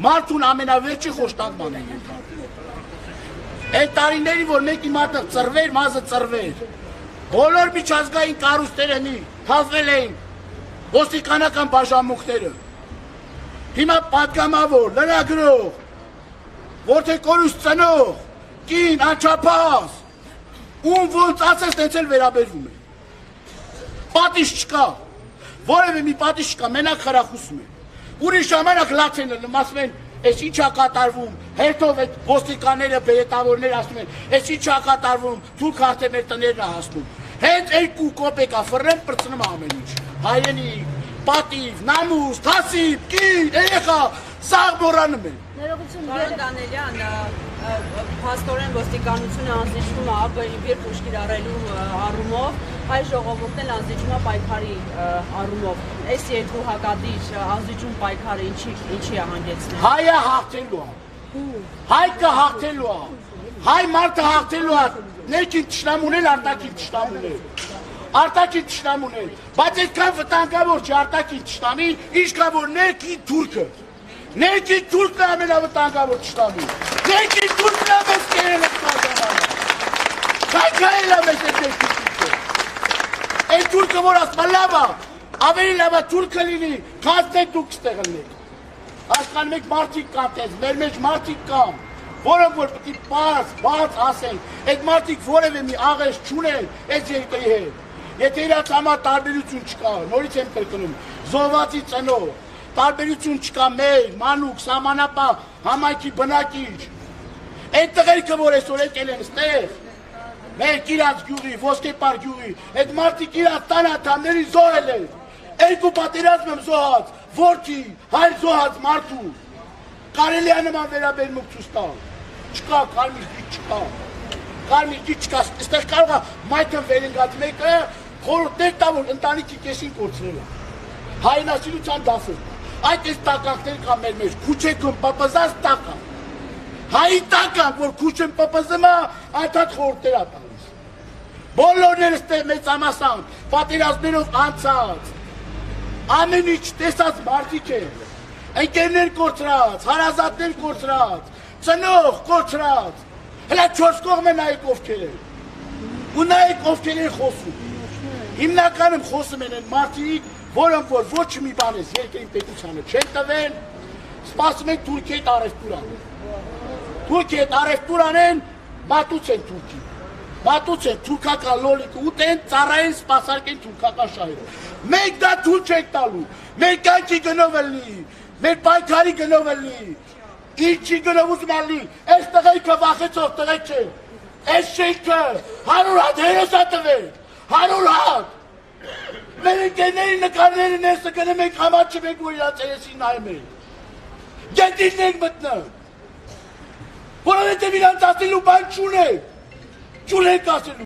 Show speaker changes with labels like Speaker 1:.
Speaker 1: մարդուն ամենավերջի խոշտանգման են ենթարկում։ Այդ տարիների, որ մեկի մարդը ծրվեր, մազը ծրվեր, բոլոր միջազգային կառույցները թափվել էին ոստիկանական բաժանմունքները։ Հիմա պատգամավոր, լրագրող, որդեկորուս ծնող, կին, անչափահաս, ում ոնց ասես տենց էլ վերաբերվում է։ Պատիժ չկա, որևէ մի պատիժ չկա, մենակ խրախուսում են։ Ուրիշ ժամանակ լաց են ելնում, ասում են, այս ինչ ա կատարվում, հերթով այդ ոստիկանները, բերետավորները ասում են, այս ինչ ա կատարվում, թուրք արդեն մեր տներն ա հասնում։ Հենց 2 կոպեկա ֆռեմ պրծնում ամեն ինչ։ Հայրենի, պատիվ, նամուս, թասիբ, կին, երեխա, սաղ մոռանում են։
Speaker 2: Ներողություն, Պարոն Դանելյան, փաստորեն ոստիկանությունը անձնիչվում է ԱՊ-ի ուշքի առելու առումով, հայ ժողովուրդն էլ անձնիչվում է պայքարի առումով։ Այս երկու հակադիր անձնիչում պայքարը ինչի է հանգեցնել։
Speaker 1: Հայը հաղթելու է։ Հայ կհաղթելու է։ Հայ մարդը հաղթելու է։ Ներքին թշնամուն էլ, արտաքին թշնամուն էլ։ Արտաքին թշնամուն էլ։ Բայց այդքան վտանգավոր չի արտաքին թշնամի, ինչքան որ ներքին թուրքը։ Ներքին թուրքն է ամենավտանգավոր թշնամին։ Ներքին թուրքն է մեզ կերել է կազմանը։ Քայքայել է մեզ այդ ներքին թուրքը։ Այդ թուրքը որ ասում է լավ է, ավելի լավ է թուրքը լինի, քան թե դուք ստեղ ելնեք։ Աշխարհում մեկ մարդիկ կան տես, մեր մեջ մարդիկ կան, որոնք որ պետք է բաց ասեն, այդ մարդիկ որևէ մի աղերս չունեն այս երկրի հետ։ Եթե իրաց համար տարբերություն չկա, նորից եմ կրկնում, զոհվածի ծնող, տարբերություն չկա մեր, մանուկ, սահմանապահ, համայնքի բնակիչ։ Այդ տղերքը, որ այսօր եկել են ստեղ, մեր Կիրած գյուղի, Ոսկեպար գյուղի, այդ մարդիկ իրաց տան անդամների զոհել են։ 2 պատերազմ եմ զոհած, որդի, հայր զոհած մարդու։ Կարելի է նման վերաբերմունք ցույց տալ։ Չկա, կարմիր դիճ չկա։ Կարմիր դիճ չկա, այստեղ կարող է մայթը վերընկած մեկը խորհուրդներ տա, որ ընտանիքի կեսին կորցրել է։ Հայրենասիրության դասը։ Այդ այս տականքներ կա մեր մեջ, քուչեքում պպզած տական։ Հայի տական, որ քուչեն պպզումը, անդադ խորհուրդներ ա տալիս։ Բոլորները ստեղ մեծամասամբ, պատերազմներով անցած, ամեն ինչ տեսած մարդիկ են, ընկերներ կորցրած, հարազատներ կորցրած, ծնող կորցրած, հլա 4 կողմ է նայեք ովքեր են, ու նայեք ովքեր են խոսում։ Հիմնականում խոսում են են մարդիկ, որոնք որ ոչ մի բան ես երկրին պետությանը չեն տվել, սպասում են Թուրքիի հետ առևտուր անեն։ Թուրքիի հետ առևտուր անեն, մատուց են Թուրքի։ Մատուց են թուրքական լոլիկը ուտեն, ծառայեն, սպասարկեն թուրքական շահերը։ Մենք դա թույլ չենք տալու։ Մեր կյանքի գնով է լինի, մեր պայքարի գնով է լինի։ Ինչի գնով ուզում է լինի, այս տղերքը վախեցող տղեկ չեն։ Այս շենքը 100 հատ հերոս ա տվել, 100 հատ։ Մեր ընկերների նկարները ներսը գնում ենք համաչում ենք, որ իրաց երեսին նայում ենք։ Գետին ենք մտնում։ Որովհետև իրանց ասելու բան չունենք ասելու։